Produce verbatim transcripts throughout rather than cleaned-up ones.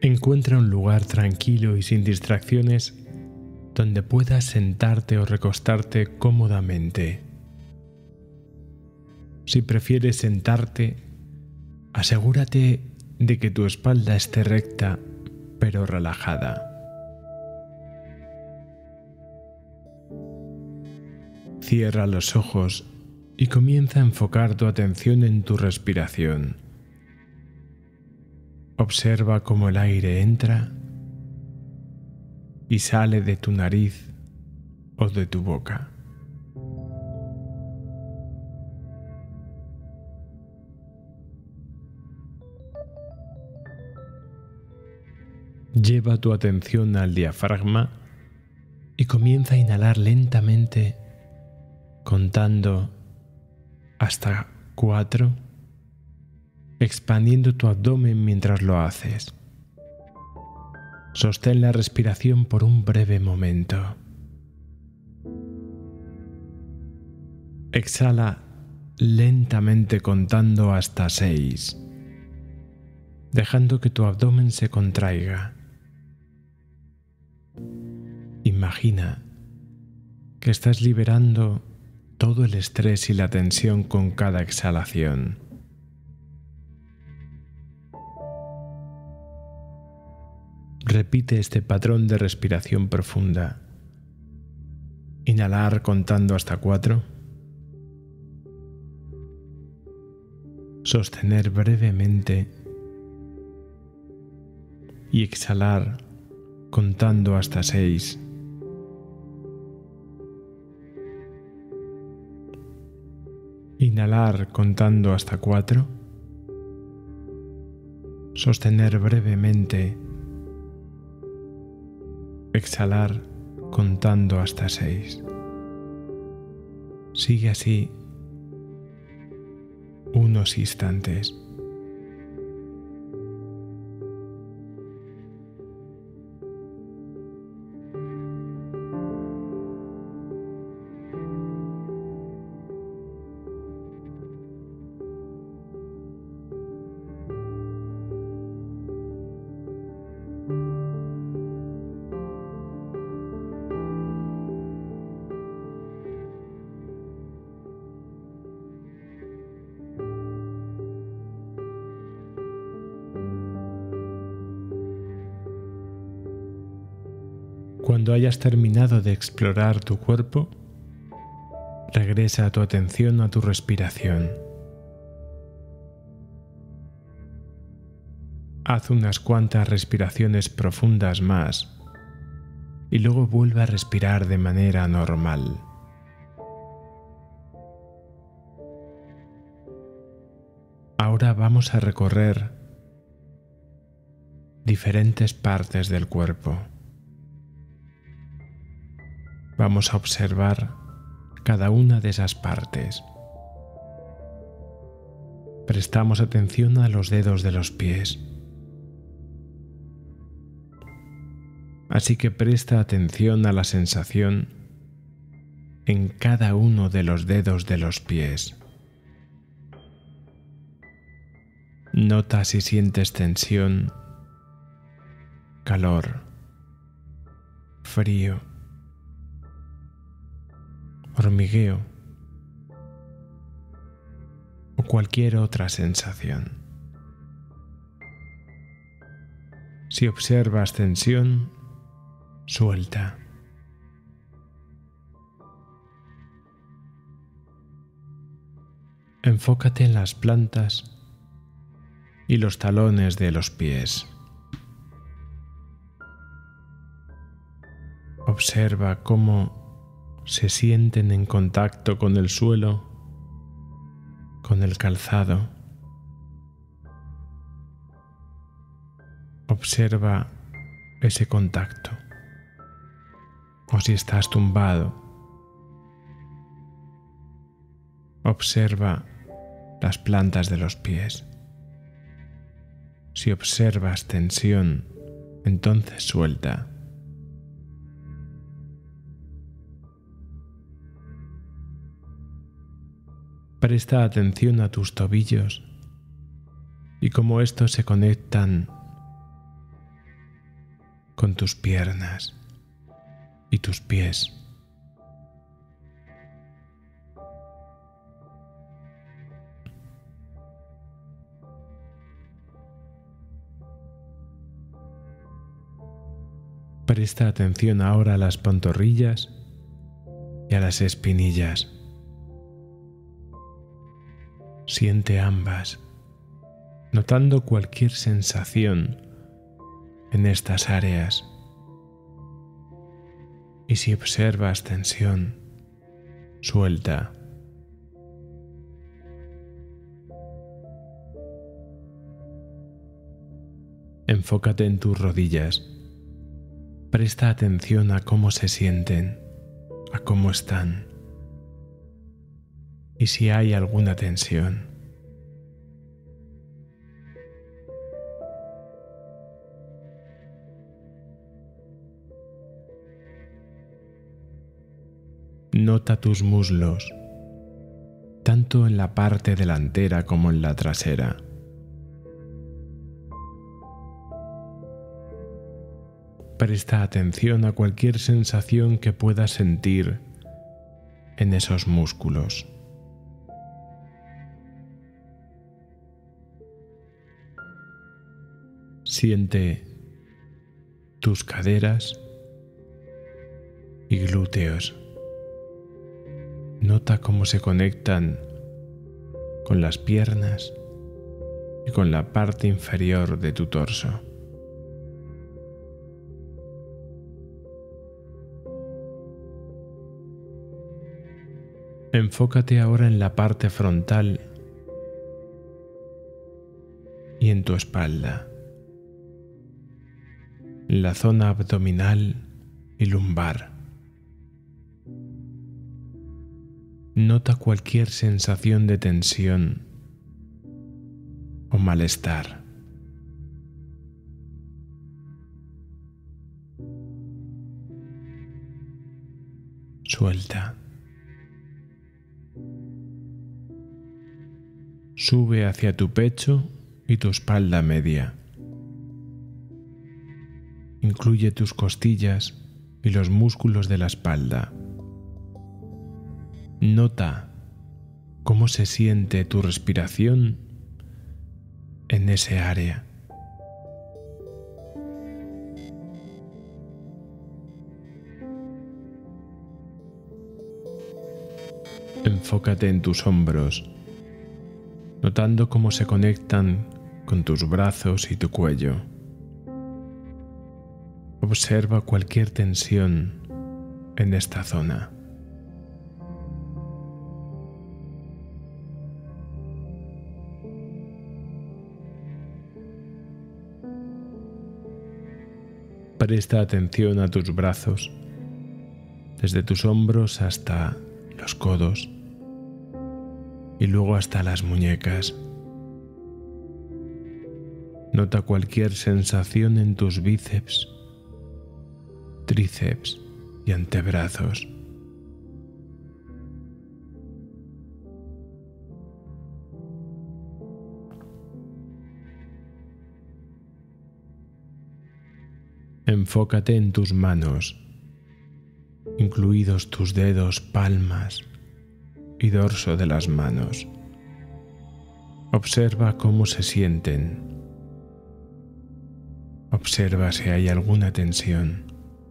Encuentra un lugar tranquilo y sin distracciones donde puedas sentarte o recostarte cómodamente. Si prefieres sentarte, asegúrate de que tu espalda esté recta pero relajada. Cierra los ojos y comienza a enfocar tu atención en tu respiración. Observa cómo el aire entra y sale de tu nariz o de tu boca. Lleva tu atención al diafragma y comienza a inhalar lentamente, contando hasta cuatro, expandiendo tu abdomen mientras lo haces. Sostén la respiración por un breve momento. Exhala lentamente contando hasta seis, dejando que tu abdomen se contraiga. Imagina que estás liberando todo el estrés y la tensión con cada exhalación. Repite este patrón de respiración profunda. Inhalar contando hasta cuatro. Sostener brevemente y exhalar contando hasta seis. Inhalar contando hasta cuatro. Sostener brevemente. Exhalar contando hasta seis. Sigue así unos instantes. Cuando hayas terminado de explorar tu cuerpo, regresa tu atención a tu respiración. Haz unas cuantas respiraciones profundas más y luego vuelve a respirar de manera normal. Ahora vamos a recorrer diferentes partes del cuerpo. Vamos a observar cada una de esas partes. Prestamos atención a los dedos de los pies. Así que presta atención a la sensación en cada uno de los dedos de los pies. Nota si sientes tensión, calor, frío, hormigueo o cualquier otra sensación. Si observas tensión, suelta. Enfócate en las plantas y los talones de los pies. Observa cómo se sienten en contacto con el suelo, con el calzado. Observa ese contacto. O si estás tumbado, observa las plantas de los pies. Si observas tensión, entonces suelta. Presta atención a tus tobillos y cómo estos se conectan con tus piernas y tus pies. Presta atención ahora a las pantorrillas y a las espinillas. Siente ambas, notando cualquier sensación en estas áreas. Y si observas tensión, suelta. Enfócate en tus rodillas. Presta atención a cómo se sienten, a cómo están y si hay alguna tensión. Nota tus muslos, tanto en la parte delantera como en la trasera. Presta atención a cualquier sensación que puedas sentir en esos músculos. Siente tus caderas y glúteos. Nota cómo se conectan con las piernas y con la parte inferior de tu torso. Enfócate ahora en la parte frontal y en tu espalda, en la zona abdominal y lumbar. Nota cualquier sensación de tensión o malestar. Suelta. Sube hacia tu pecho y tu espalda media. Incluye tus costillas y los músculos de la espalda. Nota cómo se siente tu respiración en ese área. Enfócate en tus hombros, notando cómo se conectan con tus brazos y tu cuello. Observa cualquier tensión en esta zona. Presta atención a tus brazos, desde tus hombros hasta los codos y luego hasta las muñecas. Nota cualquier sensación en tus bíceps, tríceps y antebrazos. Enfócate en tus manos, incluidos tus dedos, palmas y dorso de las manos. Observa cómo se sienten. Observa si hay alguna tensión.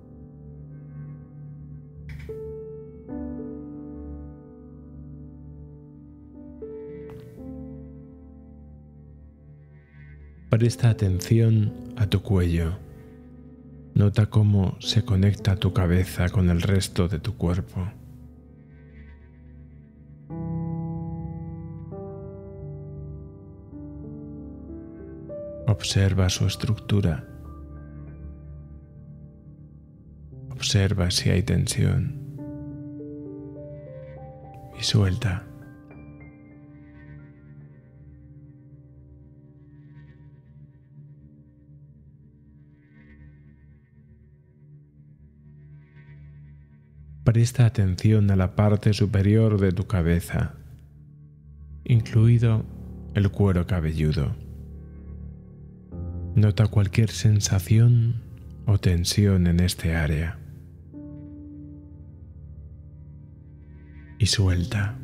Presta atención a tu cuello. Nota cómo se conecta tu cabeza con el resto de tu cuerpo. Observa su estructura. Observa si hay tensión. Y suelta. Presta atención a la parte superior de tu cabeza, incluido el cuero cabelludo. Nota cualquier sensación o tensión en este área. Y suelta.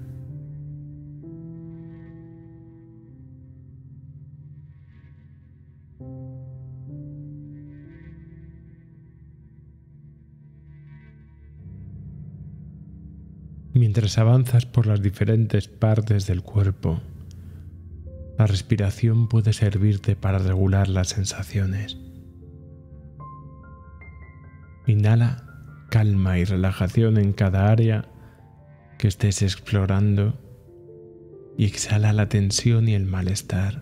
Mientras avanzas por las diferentes partes del cuerpo, la respiración puede servirte para regular las sensaciones. Inhala calma y relajación en cada área que estés explorando y exhala la tensión y el malestar.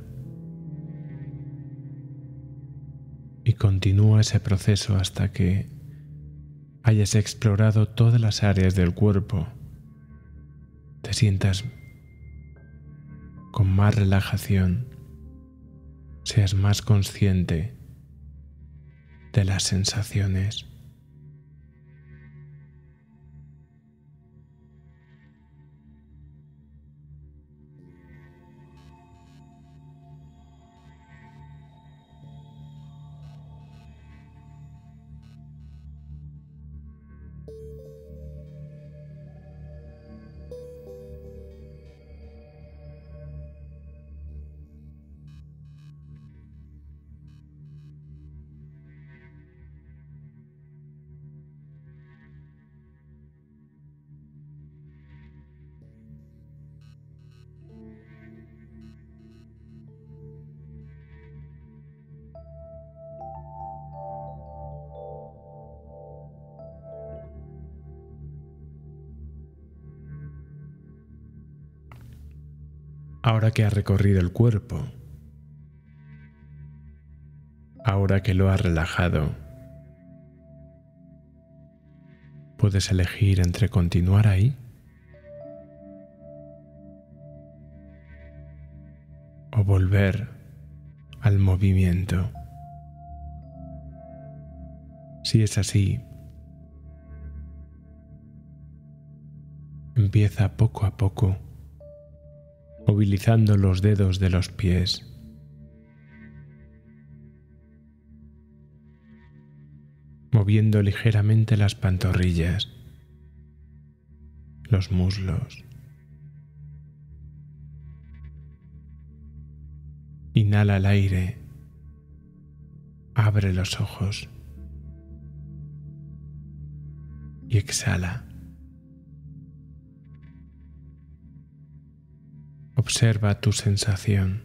Y continúa ese proceso hasta que hayas explorado todas las áreas del cuerpo. Te sientas con más relajación, seas más consciente de las sensaciones. Ahora que has recorrido el cuerpo, ahora que lo has relajado, puedes elegir entre continuar ahí o volver al movimiento. Si es así, empieza poco a poco, movilizando los dedos de los pies, moviendo ligeramente las pantorrillas, los muslos. Inhala el aire, abre los ojos y exhala. Observa tu sensación.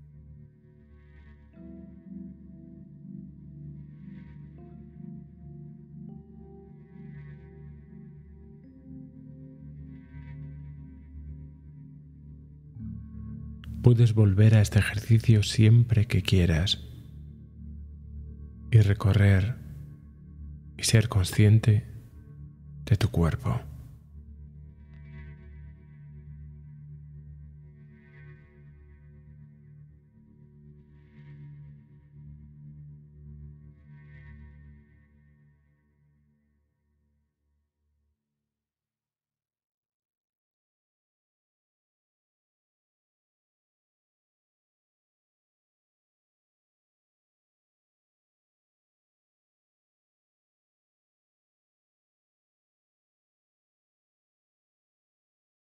Puedes volver a este ejercicio siempre que quieras y recorrer y ser consciente de tu cuerpo.